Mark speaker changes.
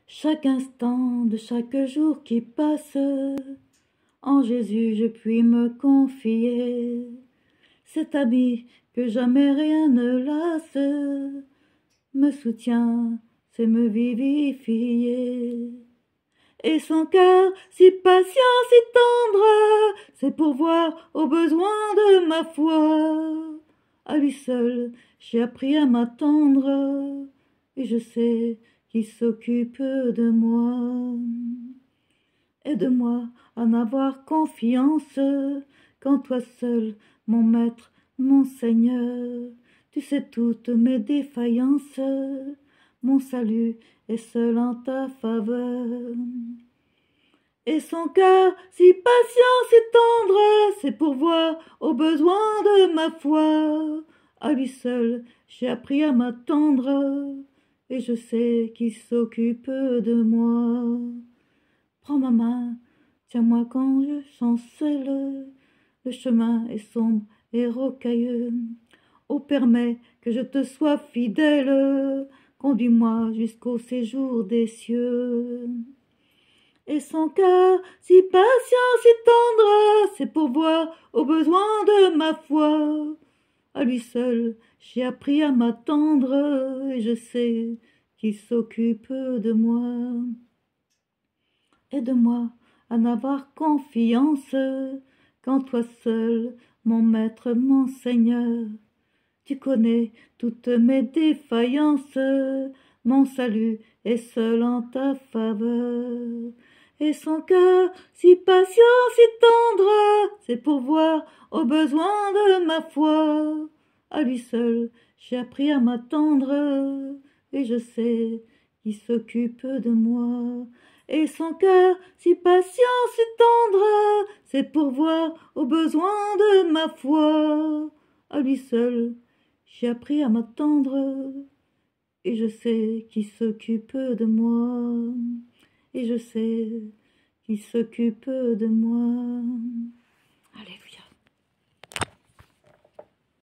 Speaker 1: Chaque instant de chaque jour qui passe, en Jésus je puis me confier. Cet ami que jamais rien ne lasse, me soutient, c'est me vivifier. Et son cœur si patient, si tendre, c'est pourvoir aux besoins de ma foi. À lui seul, j'ai appris à m'attendre, et je sais qu'il s'occupe de moi. Aide-moi à n'avoir confiance qu'en toi seul, mon maître, mon Seigneur. Tu sais toutes mes défaillances, mon salut est seul en ta faveur. Et son cœur si patient, si tendre, c'est pourvoir aux besoins de ma foi. À lui seul, j'ai appris à m'attendre, et je sais qu'il s'occupe de moi. Prends ma main, tiens-moi quand je sens seul, le chemin est sombre et rocailleux. Oh, permets que je te sois fidèle, conduis-moi jusqu'au séjour des cieux. Et son cœur si patient, si tendre, c'est pourvoir aux besoins de ma foi. À lui seul, j'ai appris à m'attendre, et je sais qu'il s'occupe de moi. Aide-moi à n'avoir confiance qu'en toi seul, mon maître, mon Seigneur. Tu connais toutes mes défaillances, mon salut est seul en ta faveur. Et son cœur si patient, si tendre, c'est pourvoir aux besoins de ma foi. À lui seul, j'ai appris à m'attendre, et je sais qu'il s'occupe de moi. Et son cœur si patient, si tendre, c'est pourvoir aux besoins de ma foi. À lui seul, j'ai appris à m'attendre, et je sais qu'il s'occupe de moi. Et je sais qu'il s'occupe de moi.